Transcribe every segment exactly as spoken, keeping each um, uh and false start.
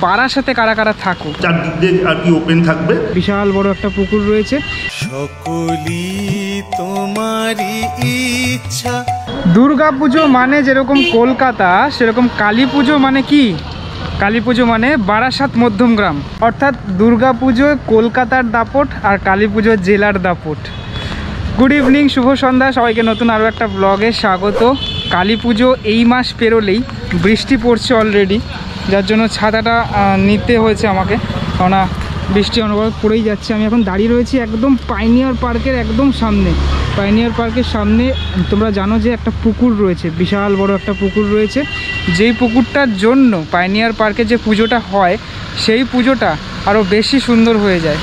বারাসাতে কারা কারা থাকো, চারদিক দিয়ে আর কি ওপেন থাকবে, বিশাল বড় একটা পুকুর রয়েছে। সকলি তোমারই ইচ্ছা। দুর্গা পুজো মানে যেরকম কলকাতা, সেরকম কালী পুজো মানে কি, কালী পুজো মানে বারাসাত মধ্যমগ্রাম। অর্থাৎ দুর্গা পুজো কলকাতার দাপট আর কালী পুজো জেলার দাপট। গুড ইভিনিং, শুভ সন্ধ্যা সবাইকে, নতুন আরও একটা ব্লগে স্বাগত। কালী পুজো এই মাস পেরোলেই বৃষ্টি পড়ছে অলরেডি, যার জন্য ছাতাটা নিতে হয়েছে আমাকে, কেননা বৃষ্টি অনবরত পড়েই যাচ্ছে। আমি এখন দাঁড়িয়ে রয়েছি একদম পাইনিয়ার পার্কের একদম সামনে। পাইনিয়ার পার্কের সামনে তোমরা জানো যে একটা পুকুর রয়েছে, বিশাল বড় একটা পুকুর রয়েছে, যেই পুকুরটার জন্য পাইনিয়ার পার্কে যে পুজোটা হয় সেই পুজোটা আরও বেশি সুন্দর হয়ে যায়।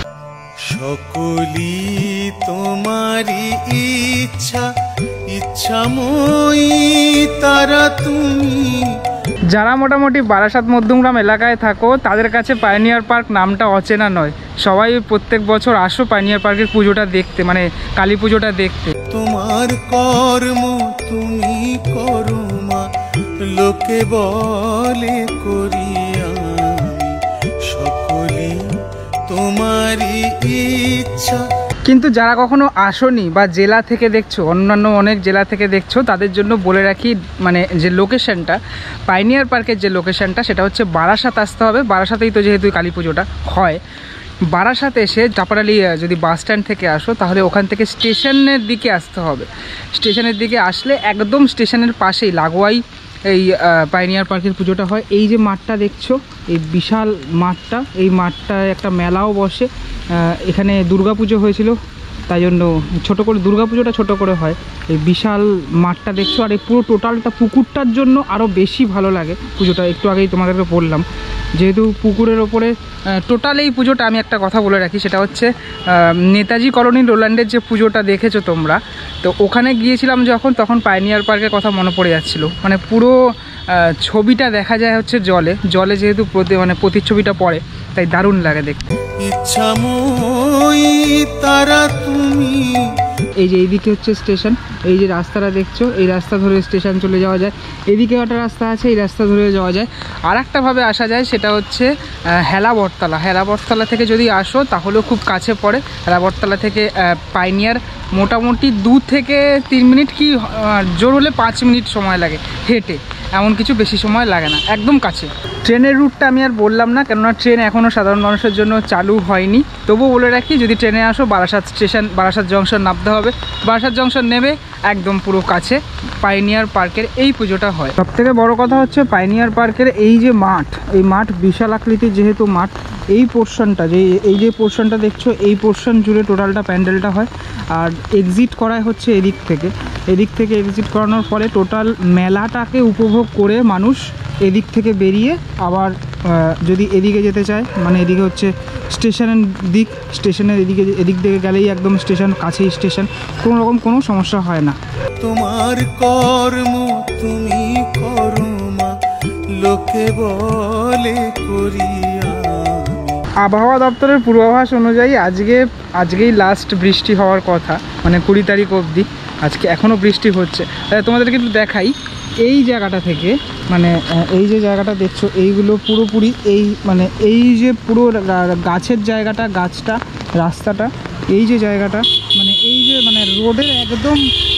সকলি তোমারই ইচ্ছা, ইচ্ছাময়ী তারা তুমি। যারা মোটামুটি বারাসাত মধ্যমগ্রাম এলাকায় থাকো তাদের কাছে পাইনিয়ার পার্ক নামটা অচেনা নয়। সবাই প্রত্যেক বছর আসো পাইনিয়ার পার্কের পুজোটা দেখতে, মানে কালী পুজোটা দেখতে। তোমার কর্ম তুমি করো মা, লোকে বলে করি আমি, সকলি তোমারই ইচ্ছা। কিন্তু যারা কখনো আসোনি বা জেলা থেকে দেখছো, অন্যান্য অনেক জেলা থেকে দেখছো, তাদের জন্য বলে রাখি, মানে যে লোকেশনটা পাইনিয়ার পার্কের যে লোকেশনটা সেটা হচ্ছে বারাসাত আসতে হবে। বারাসাতেই তো যেহেতু কালী পুজোটা হয়, বারাসাত এসে চাপাডালি যদি বাস স্ট্যান্ড থেকে আসো তাহলে ওখান থেকে স্টেশনের দিকে আসতে হবে। স্টেশনের দিকে আসলে একদম স্টেশনের পাশেই লাগোয়াই এই পাইনিয়ার পার্কের পুজোটা হয়। এই যে মাঠটা দেখছো, এই বিশাল মাঠটা, এই মাঠটায় একটা মেলাও বসে। এখানে দুর্গা পুজো হয়েছিল, তাই জন্য ছোটো করে দুর্গা পুজোটা ছোটো করে হয়। এই বিশাল মাঠটা দেখছো, আর এই পুরো টোটালটা পুকুরটার জন্য আরও বেশি ভালো লাগে পুজোটা। একটু আগেই তোমাদেরকে বললাম, যেহেতু পুকুরের ওপরে টোটাল এই পুজোটা, আমি একটা কথা বলে রাখি, সেটা হচ্ছে নেতাজি কলোনি রোল্যান্ডের যে পুজোটা দেখেছো তোমরা, তো ওখানে গিয়েছিলাম যখন, তখন পাইনিয়ার পার্কের কথা মনে পড়ে যাচ্ছিলো। মানে পুরো ছবিটা দেখা যায় হচ্ছে জলে, জলে যেহেতু প্রতি মানে প্রতিচ্ছবিটা পড়ে, তাই দারুণ লাগে দেখতে। ইচ্ছাময়ী তারা তুমি। এই যে এইদিকে হচ্ছে স্টেশন, এই যে রাস্তাটা দেখছো, এই রাস্তা ধরে স্টেশন চলে যাওয়া যায়। এদিকে একটা রাস্তা আছে, এই রাস্তা ধরে যাওয়া যায়। আর একটাভাবে আসা যায়, সেটা হচ্ছে হেলা বটতলা। হেলা বটতলা থেকে যদি আসো তাহলেও খুব কাছে পড়ে। হেলা বটতলা থেকে পাইনিয়ার মোটামুটি দু থেকে তিন মিনিট কি জোর হলে পাঁচ মিনিট সময় লাগে হেঁটে, এমন কিছু বেশি সময় লাগে না, একদম কাছে। ট্রেনের রুটটা আমি আর বললাম না, কেননা ট্রেন এখনও সাধারণ মানুষের জন্য চালু হয়নি। তবুও বলে রাখি, যদি ট্রেনে আসো বারাসাত স্টেশন, বারাসাত জংশন নামতে হবে। বারাসাত জংশন নেবে একদম পুরো কাছে পাইনিয়ার পার্কের এই পুজোটা হয়। সবথেকে বড় কথা হচ্ছে পাইনিয়ার পার্কের এই যে মাঠ, এই মাঠ বিশাল আকৃতির যেহেতু মাঠ, এই পোর্শনটা যে এই যে পোর্শনটা দেখছো, এই পোর্শন জুড়ে টোটালটা প্যান্ডেলটা হয়। আর এক্সিট করায় হচ্ছে এদিক থেকে, এদিক থেকে এক্সিট করানোর ফলে টোটাল মেলাটাকে উপভোগ করে মানুষ এদিক থেকে বেরিয়ে আবার যদি এদিকে যেতে চায়, মানে এদিকে হচ্ছে স্টেশনের দিক, স্টেশনের এদিকে এদিক থেকে গেলেই একদম স্টেশন, কাছেই স্টেশন, কোনো রকম কোনো সমস্যা হয় না। তোমার কর্ম তুমি করো মা, লোকে বলে করি। আবহাওয়া দপ্তরের পূর্বাভাস অনুযায়ী আজকে আজকেই লাস্ট বৃষ্টি হওয়ার কথা, মানে কুড়ি তারিখ অবধি। আজকে এখনও বৃষ্টি হচ্ছে। তোমাদেরকে একটু দেখাই, এই জায়গাটা থেকে, মানে এই যে জায়গাটা দেখছো, এইগুলো পুরোপুরি এই মানে এই যে পুরো গাছের জায়গাটা, গাছটা, রাস্তাটা, এই যে জায়গাটা, মানে এই যে মানে রোডের একদম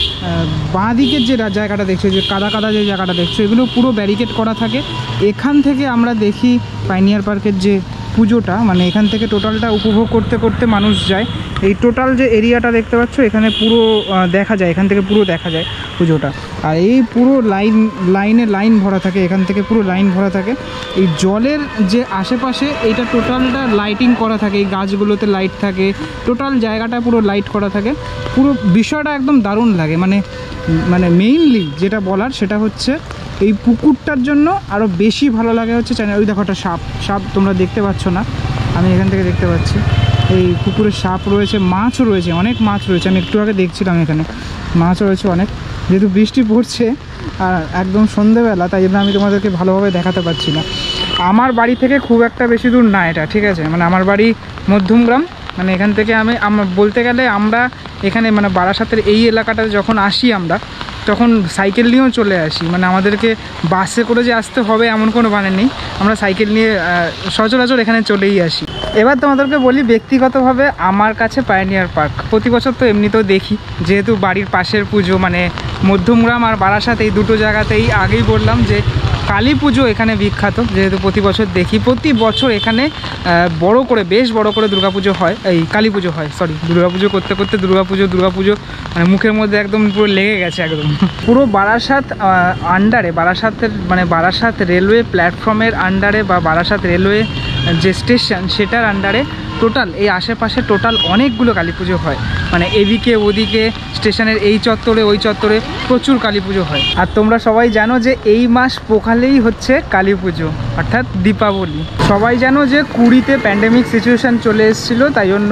বাঁ দিকের যে জায়গাটা দেখছো, যে কাদা কাদা যে জায়গাটা দেখছো, এগুলো পুরো ব্যারিকেড করা থাকে। এখান থেকে আমরা দেখি পাইনিয়ার পার্কের যে পুজোটা, মানে এখান থেকে টোটালটা উপভোগ করতে করতে মানুষ যায়। এই টোটাল যে এরিয়াটা দেখতে পাচ্ছ, এখানে পুরো দেখা যায়, এখান থেকে পুরো দেখা যায় পুজোটা। আর এই পুরো লাইন লাইনে লাইন ভরা থাকে, এখান থেকে পুরো লাইন ভরা থাকে। এই জলের যে আশেপাশে এইটা টোটালটা লাইটিং করা থাকে, এই গাছগুলোতে লাইট থাকে, টোটাল জায়গাটা পুরো লাইট করা থাকে। পুরো বিষয়টা একদম দারুণ লাগে। মানে মানে মেইনলি যেটা বলার সেটা হচ্ছে এই পুকুরটার জন্য আরও বেশি ভালো লাগে হচ্ছে চ্যানেল। ওই দেখো একটা সাপ, সাপ তোমরা দেখতে পাচ্ছ না, আমি এখান থেকে দেখতে পাচ্ছি। এই পুকুরে সাপ রয়েছে, মাছও রয়েছে, অনেক মাছ রয়েছে। আমি একটু আগে দেখছিলাম এখানে মাছও রয়েছে অনেক। যেহেতু বৃষ্টি পড়ছে আর একদম সন্ধেবেলা, তাই জন্য আমি তোমাদেরকে ভালোভাবে দেখাতে পারছি না। আমার বাড়ি থেকে খুব একটা বেশি দূর না এটা, ঠিক আছে? মানে আমার বাড়ি মধ্যমগ্রাম, মানে এখান থেকে আমি বলতে গেলে আমরা এখানে মানে বারাসাতের এই এলাকাটাতে যখন আসি আমরা, তখন সাইকেল নিয়েও চলে আসি, মানে আমাদেরকে বাসে করে যে আসতে হবে এমন কোনো মানে নেই, আমরা সাইকেল নিয়ে সচরাচর এখানে চলেই আসি। এবার তোমাদেরকে বলি ব্যক্তিগতভাবে আমার কাছে পায়োনিয়ার পার্ক প্রতি বছর তো এমনিতেও দেখি, যেহেতু বাড়ির পাশের পুজো, মানে মধ্যমগ্রাম আর বারাসাত এই দুটো জায়গাতেই আগেই বললাম যে কালী পুজো এখানে বিখ্যাত, যেহেতু প্রতি বছর দেখি। প্রতি বছর এখানে বড় করে, বেশ বড় করে দুর্গাপুজো হয়, এই কালী পুজো হয়, সরি দুর্গাপুজো করতে করতে দুর্গাপুজো দুর্গাপুজো মানে মুখের মধ্যে একদম পুরো লেগে গেছে একদম। পুরো বারাসাত আন্ডারে, বারাসাতের মানে বারাসাত রেলওয়ে প্ল্যাটফর্মের আন্ডারে বা বারাসাত রেলওয়ে যে স্টেশন সেটার আন্ডারে টোটাল এই আশেপাশে টোটাল অনেকগুলো কালী পুজো হয়, মানে এদিকে ওদিকে স্টেশনের এই চত্বরে ওই চত্বরে প্রচুর কালী পুজো হয়। আর তোমরা সবাই জানো যে এই মাস পোখালেই হচ্ছে কালী পুজো অর্থাৎ দীপাবলি। সবাই জানো যে কুড়িতে প্যান্ডেমিক সিচুয়েশান চলে এসেছিলো, তাই জন্য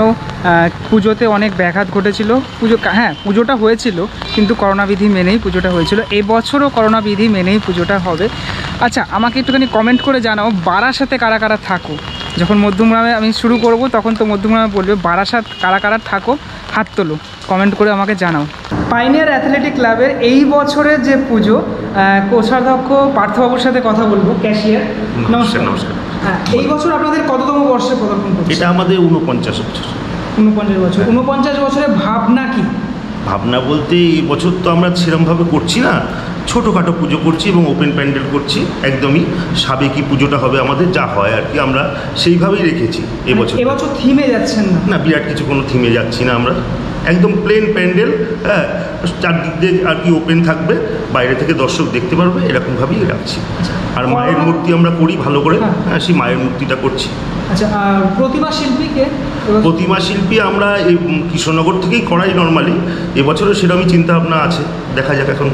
পুজোতে অনেক ব্যাঘাত ঘটেছিল। পুজো হ্যাঁ পুজোটা হয়েছিল কিন্তু করোনাবিধি মেনেই পুজোটা হয়েছিল, এবছরও করোনাবিধি মেনেই পুজোটা হবে। আচ্ছা আমাকে একটুখানি কমেন্ট করে জানাও বারাসাতে কারা কারা থাকো। যখন মধ্যমগ্রামে আমি শুরু করব তখন তো মধ্যমগ্রামে বলবে, বারাসাত কারা কারা থাকো হাত তোলো, কমেন্ট করে আমাকে জানাও। পায়োনিয়ার অ্যাথলেটিক ক্লাবের এই বছরের যে পুজো, কোষাধ্যক্ষ পার্থবাবুর সাথে কথা বলবো, ক্যাশিয়ার। নমস্কার। নমস্কার। হ্যাঁ, এই বছর আপনাদের কততম বর্ষে পদার্পণ করছে? এটা আমাদের উনপঞ্চাশ বছর। উনপঞ্চাশ বছর উনপঞ্চাশ বছরের ভাবনা কি? ভাবনা বলতে এই বছর তো আমরা সেরমভাবে করছি না, ছোটোখাটো পুজো করছি এবং ওপেন প্যান্ডেল করছি, একদমই সাবেকি পুজোটা হবে আমাদের, যা হয় আর কি আমরা সেইভাবেই রেখেছি এবছর। এবছর থিমে যাচ্ছেন না? না, বিরাট কিছু কোনো থিমে যাচ্ছি না আমরা, একদম প্লেন প্যান্ডেল, হ্যাঁ চারদিক দিয়ে আর কি ওপেন থাকবে, বাইরে থেকে দর্শক দেখতে পারবে, এরকমভাবেই রাখছি। আর মায়ের মূর্তি আমরা করি ভালো করে, হ্যাঁ সেই মায়ের মূর্তিটা করছি। আচ্ছা, প্রতিমা শিল্পীকে? প্রতিমা শিল্পী আমরা এই কৃষ্ণনগর থেকেই করাই নর্মালি, এবছরও সেরকমই চিন্তাভাবনা আছে, দেখা যাক এখন।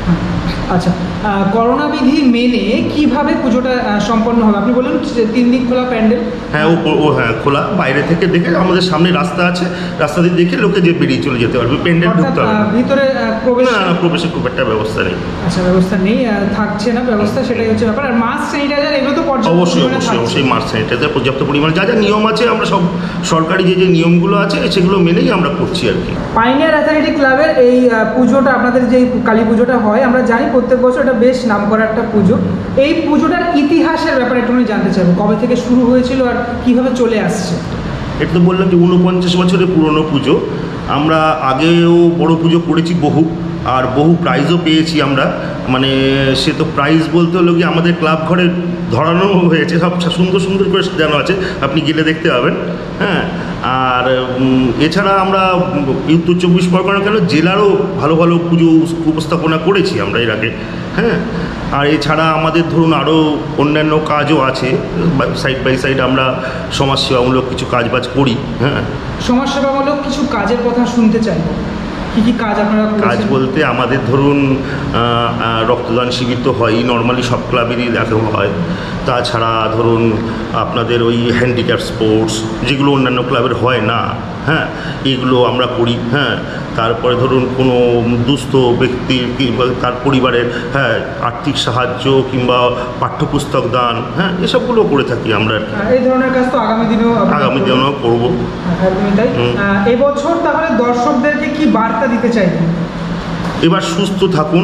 আচ্ছা, করোনা বিধি মেনে কিভাবে পুজোটা সম্পন্ন হবে? আপনি বললেন তিন দিন খোলা প্যান্ডেল। হ্যাঁ ও ও হ্যাঁ খোলা, বাইরে থেকে দেখে আমাদের সামনে রাস্তা আছে, রাস্তা দিয়ে দেখে লোকে যে বেরিয়ে চলে যেতে পারবে, প্যান্ডেল ঢুকতে হবে। ভিতরে প্রবেশ? না না, প্রবেশের খুব একটা ব্যবস্থা নেই। আচ্ছা, ব্যবস্থা নেই, থাকছে না ব্যবস্থা, সেটাই হচ্ছে ব্যাপার। আর মাস্ক স্যানিটাইজার এগুলো তো পর্যাপ্ত? অবশ্যই অবশ্যই অবশ্যই মাস্ক স্যানিটাইজার পর্যাপ্ত পরিমাণে, যা যা নিয়ম আছে আমরা সব সরকারি যে যে নিয়মগুলো আছে সেগুলো মেনেই আমরা করছি আর কি। পায়োনিয়ার অ্যাথলেটিক ক্লাবের এই পুজোটা, আপনাদের যে কালী পুজোটা হয়, আমরা জানি প্রত্যেক বছর এটা বেশ নাম করা একটা পুজো। এই পুজোটার ইতিহাসের ব্যাপারে একটু জানতে চাইবো, কবে থেকে শুরু হয়েছিল আর কিভাবে চলে আসছে? এটা তো বললাম যে উনপঞ্চাশ বছরের পুরনো পুজো, আমরা আগেও বড় পুজো করেছি বহু, আর বহু প্রাইজও পেয়েছি আমরা, মানে সে তো প্রাইজ বলতে হলো কি আমাদের ক্লাব ঘরে ধরানো হয়েছে, সব সুন্দর সুন্দর করে সাজানো আছে, আপনি গেলে দেখতে পাবেন। হ্যাঁ, আর এছাড়া আমরা উত্তর চব্বিশ পরগনা কেন জেলারও ভালো ভালো পুজো উপস্থাপনা করেছি আমরা এর আগে। হ্যাঁ, আর এছাড়া আমাদের ধরুন আরও অন্যান্য কাজও আছে, সাইড বাই সাইড আমরা সমাজসেবামূলক কিছু কাজবাজ করি। হ্যাঁ, সমাজসেবামূলক কিছু কাজের কথা শুনতে চাইব, কী কী কাজ আপনারা? কাজ বলতে আমাদের ধরুন রক্তদান শিবির তো হয়ই, নর্মালি সব ক্লাবেরই দেখা হয়, তাছাড়া ধরুন আপনাদের ওই হ্যান্ডিক্যাপ স্পোর্টস যেগুলো অন্যান্য ক্লাবের হয় না, হ্যাঁ এগুলো আমরা করি। হ্যাঁ, তারপরে ধরুন কোনো দুস্থ ব্যক্তির কিংবা তার পরিবারের হ্যাঁ আর্থিক সাহায্য কিংবা পাঠ্যপুস্তক দান, হ্যাঁ এসবগুলো করে থাকি আমরা। এই ধরনের কাজ তো আগামী দিনেও আগামী দিনেও করবো। একদমই তাই। এবছর তাহলে দর্শকদেরকে কি বার্তা দিতে চাইবেন? এবার সুস্থ থাকুন,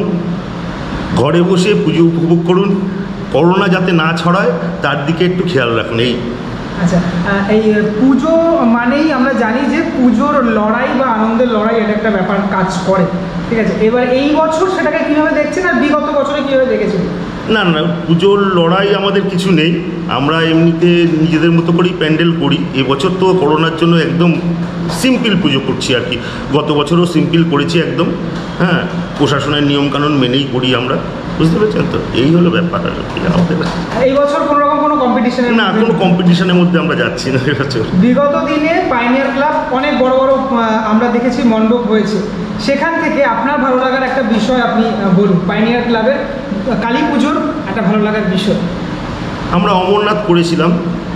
ঘরে বসে পুজো উপভোগ করুন, করোনা যাতে না ছড়ায় তার দিকে একটু খেয়াল রাখুন। এই আচ্ছা, এই পুজো মানেই আমরা জানি যে পুজোর লড়াই বা আনন্দের লড়াই, এটা একটা ব্যাপার কাজ করে, ঠিক আছে। এবার এই বছর সেটাকে কীভাবে দেখছেন আর বিগত বছরে কীভাবে দেখেছেন? না না, পুজোর লড়াই আমাদের কিছু নেই, আমরা এমনিতে নিজেদের মতো করেই প্যান্ডেল করি। এবছর তো করোনার জন্য একদম সিম্পল পুজো করছি আর কি, গত বছরও সিম্পল করেছি একদম। হ্যাঁ, প্রশাসনের নিয়মকানুন মেনেই করি আমরা, বুঝতে পেরেছেন তো, এই হলো ব্যাপার আর কি আমাদের। এই বছর কোনো রকম কোনো কম্পিটিশনে? না, কোনো কম্পিটিশনের মধ্যে আমরা যাচ্ছি না এবছর। বিগত দিনে পায়োনিয়ার ক্লাব অনেক বড় বড় আমরা দেখেছি মণ্ডপ হয়েছে, সেখান থেকে আপনার ভালো লাগার একটা বিষয় আপনি বলুন, পায়োনিয়ার ক্লাবের কালী পুজোর একটা ভালো লাগার বিষয়। আমরা অমরনাথ করেছিলাম,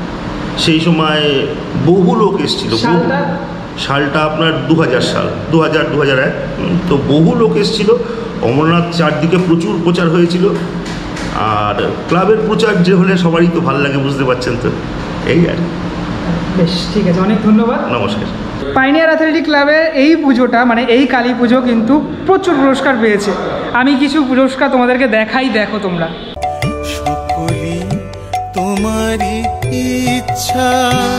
সেই সময় বহু লোক এসেছিল। সালটা সালটা আপনার দু হাজার সাল, দু হাজার দু হাজার এক তো বহু লোক এসেছিল। অমরনাথ চারদিকে প্রচুর প্রচার হয়েছিল, আর ক্লাবের প্রচার যে হলে সবারই তো ভালো লাগে, বুঝতে পারছেন তো, এই আর বেশ, ঠিক আছে, অনেক ধন্যবাদ। নমস্কার। পাইনিয়ার অ্যাথলেটিক ক্লাবের এই পুজোটা মানে এই কালী পুজো কিন্তু প্রচুর পুরস্কার পেয়েছে। আমি কিছু পুরস্কার তোমাদেরকে দেখাই, দেখো তোমরা। সকলি তোমারই ইচ্ছা,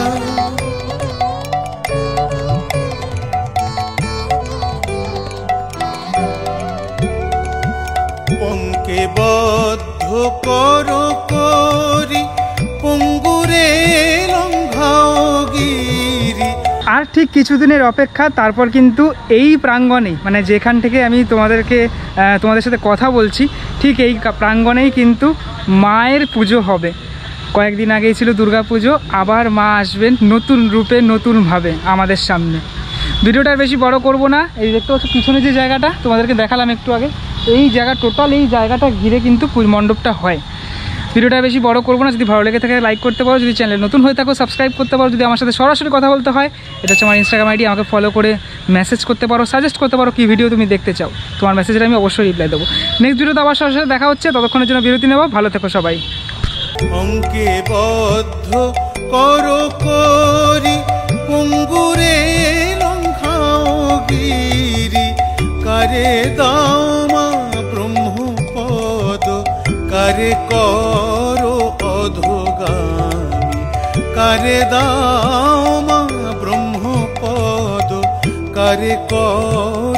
পঙ্কে বদ্ধ করো করি পঙ্গুরে লঙ্ঘাও গিরি। আর ঠিক কিছুদিনের অপেক্ষা, তারপর কিন্তু এই প্রাঙ্গণেই মানে যেখান থেকে আমি তোমাদেরকে তোমাদের সাথে কথা বলছি ঠিক এই প্রাঙ্গণেই কিন্তু মায়ের পুজো হবে। কয়েকদিন আগেই ছিল দুর্গা পুজো, আবার মা আসবেন নতুন রূপে নতুনভাবে আমাদের সামনে। ভিডিওটা বেশি বড় করব না, এই দেখতে পাচ্ছ পিছনে যে জায়গাটা তোমাদেরকে দেখালাম একটু আগে, এই জায়গা টোটাল এই জায়গাটা ঘিরে কিন্তু মণ্ডপটা হয়। ভিডিওটা বেশি বড় করবো না, যদি ভালো লেগে থাকে লাইক করতে পারো, যদি চ্যানেলে নতুন হয়ে থাকো সাবস্ক্রাইব করতে পারো, যদি আমার সাথে সরাসরি কথা বলতে হয় এটা হচ্ছে আমার ইনস্টাগ্রাম আইডি, আমাকে ফলো করে মেসেজ করতে পারো, সাজেস্ট করতে পারো কী ভিডিও তুমি দেখতে চাও, তোমার মেসেজটা আমি অবশ্যই রিপ্লাই দেবো। নেক্সট ভিডিওতে আবার সরাসরি দেখা হচ্ছে, ততক্ষণের জন্য বিরতি নেবো। ভালো থেকো সবাই। অঙ্কে বদ্ধ করো করি পঙ্গুরে লঙ্ঘাও গিরি, কারে দাও মা ব্রহ্মপদ, কারে করো অধোগামী, কারে দাও মা ব্রহ্মপদ, কারে করো